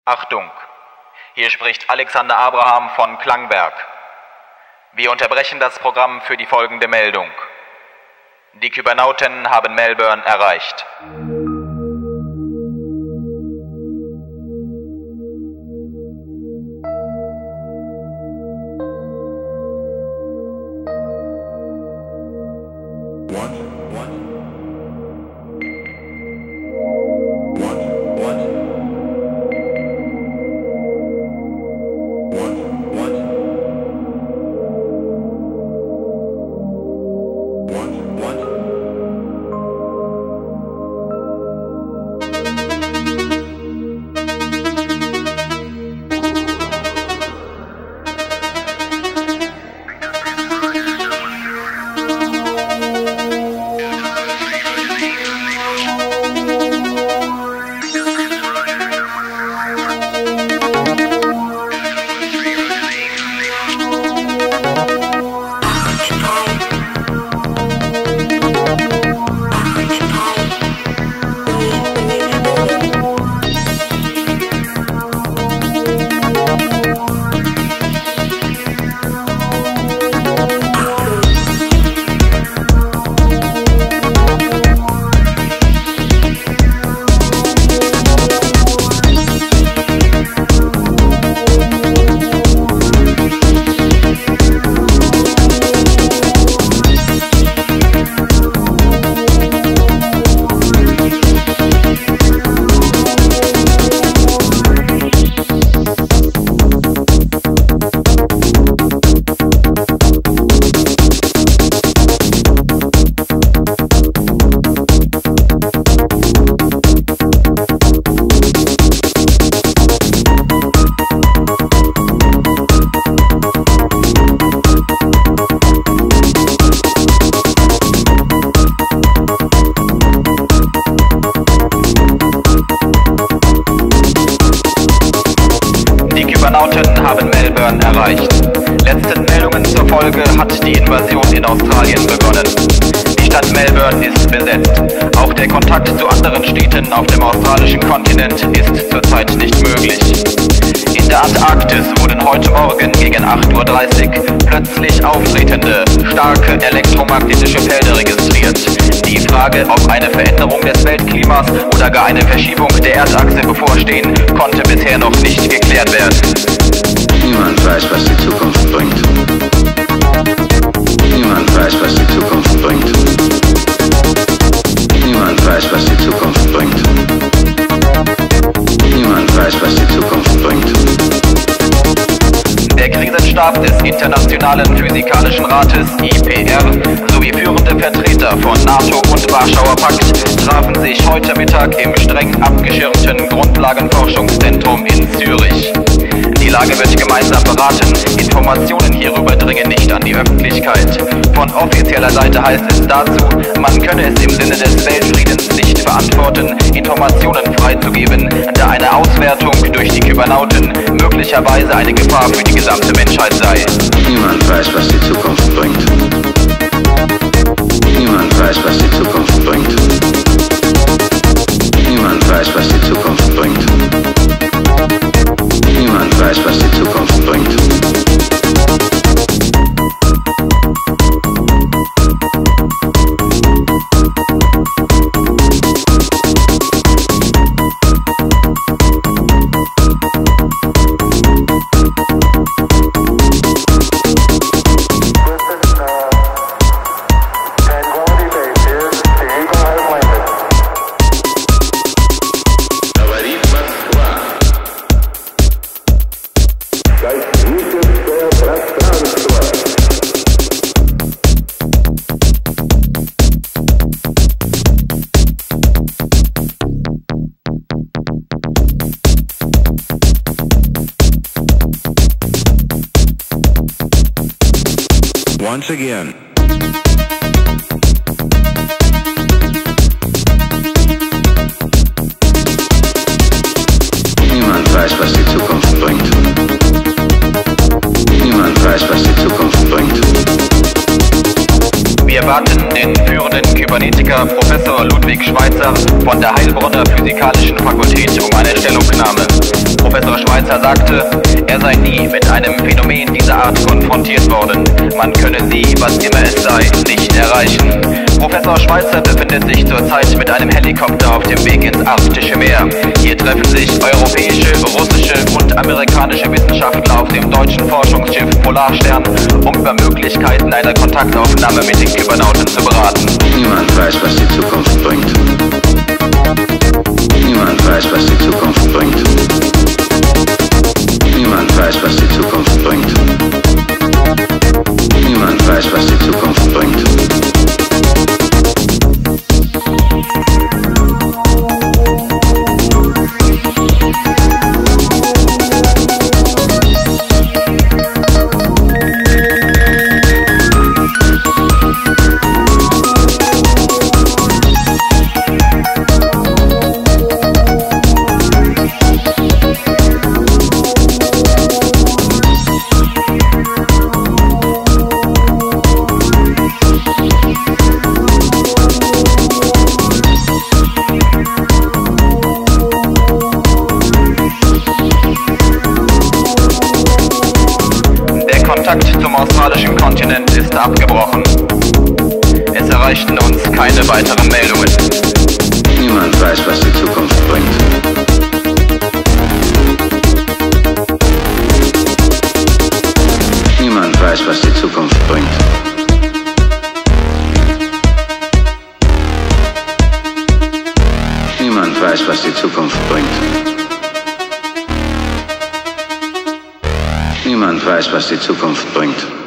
Achtung, hier spricht Alexander Abraham von Klangwerk. Wir unterbrechen das Programm für die folgende Meldung. Die Kybernauten haben Melbourne erreicht. Kybernauten haben Melbourne erreicht. Letzten Meldungen zur Folge hat die Invasion in Australien begonnen. Die Stadt Melbourne ist besetzt. Auch der Kontakt zu anderen Städten auf dem australischen Kontinent ist zurzeit nicht möglich. In der Antarktis wurden heute Morgen gegen 8:30 Uhr plötzlich auftretende, starke elektromagnetische Felder registriert. Die Frage, ob eine Veränderung des Weltklimas oder gar eine Verschiebung der Erdachse bevorstehen, konnte bisher noch nicht geklärt werden. Niemand weiß, was die Zukunft bringt. Niemand weiß, was die Zukunft bringt. Niemand weiß, was die Zukunft bringt. Niemand weiß, was die Zukunft bringt. Der Krisenstab des Internationalen Physikalischen Rates IPR sowie führende Vertreter von NATO und Warschauer Pakt trafen sich heute Mittag im streng abgeschirmten Grundlagenforschungszentrum in Zürich. Die Lage wird gemeinsam beraten, Informationen hierüber dringen nicht an die Öffentlichkeit. Von offizieller Seite heißt es dazu, man könne es im Sinne des Weltfriedens nicht verantworten, Informationen freizugeben, da eine Auswertung durch die Kybernauten möglicherweise eine Gefahr für die gesamte Menschheit sei. Niemand weiß, was die Zukunft bringt. Niemand weiß, was die Zukunft bringt. Niemand weiß, was die Zukunft bringt. Niemand weiß, was die Zukunft bringt. Once again. Niemand weiß, was die Zukunft bringt. Niemand weiß, was die Zukunft bringt. Wir baten den führenden Kybernetiker Professor Ludwig Schweitzer von der Heilbronner Physikalischen Fakultät um eine Stellungnahme. Professor Weiter sagte, er sei nie mit einem Phänomen dieser Art konfrontiert worden. Man könne sie, was immer es sei, nicht erreichen. Professor Zweier befindet sich zurzeit mit einem Helikopter auf dem Weg ins Arktische Meer. Hier treffen sich europäische, russische und amerikanische Wissenschaftler auf dem deutschen Forschungsschiff Polarstern, um über Möglichkeiten einer Kontaktaufnahme mit den Kybernauten zu beraten. Niemand weiß, was die Zukunft bringt. Niemand weiß, was die Zukunft bringt. Niemand weiß, was die Zukunft bringt. Niemand weiß, was die Zukunft bringt. Kontakt zum australischen Kontinent ist abgebrochen. Es erreichten uns keine weiteren Meldungen. Niemand weiß, was die Zukunft bringt. Niemand weiß, was die Zukunft bringt. Niemand weiß, was die Zukunft bringt. Niemand weiß, was die Zukunft bringt.